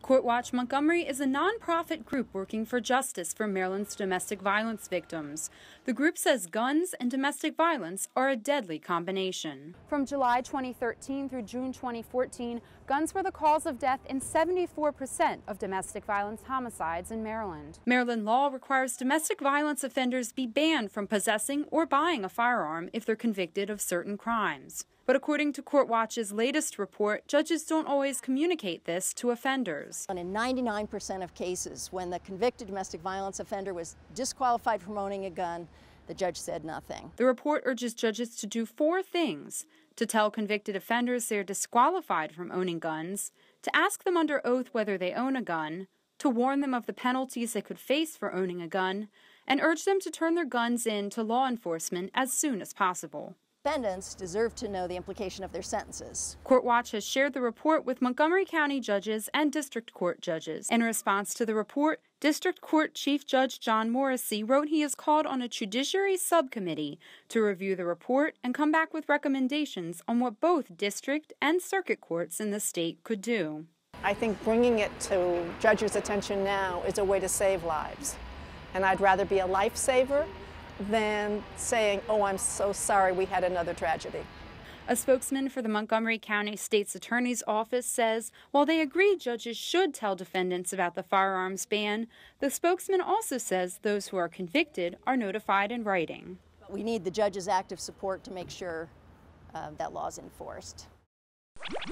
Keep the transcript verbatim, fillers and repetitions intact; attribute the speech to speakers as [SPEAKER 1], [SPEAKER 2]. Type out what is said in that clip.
[SPEAKER 1] Court Watch Montgomery is a nonprofit group working for justice for Maryland's domestic violence victims. The group says guns and domestic violence are a deadly combination. From July twenty thirteen through June twenty fourteen, guns were the cause of death in seventy-four percent of domestic violence homicides in Maryland. Maryland law requires domestic violence offenders be banned from possessing or buying a firearm if they're convicted of certain crimes. But according to Court Watch's latest report, judges don't always communicate this to offenders.
[SPEAKER 2] And in ninety-nine percent of cases, when the convicted domestic violence offender was disqualified from owning a gun, the judge said nothing.
[SPEAKER 1] The report urges judges to do four things: to tell convicted offenders they're disqualified from owning guns, to ask them under oath whether they own a gun, to warn them of the penalties they could face for owning a gun, and urge them to turn their guns in to law enforcement as soon as possible.
[SPEAKER 2] Defendants deserve to know the implication of their sentences.
[SPEAKER 1] Court Watch has shared the report with Montgomery County judges and district court judges. In response to the report, District Court Chief Judge John Morrissey wrote he has called on a judiciary subcommittee to review the report and come back with recommendations on what both district and circuit courts in the state could do.
[SPEAKER 3] I think bringing it to judges' attention now is a way to save lives. And I'd rather be a lifesaver than saying, oh, I'm so sorry we had another tragedy.
[SPEAKER 1] A spokesman for the Montgomery County State's Attorney's Office says while they agree judges should tell defendants about the firearms ban, the spokesman also says those who are convicted are notified in writing.
[SPEAKER 2] We need the judge's active support to make sure uh, that law is enforced.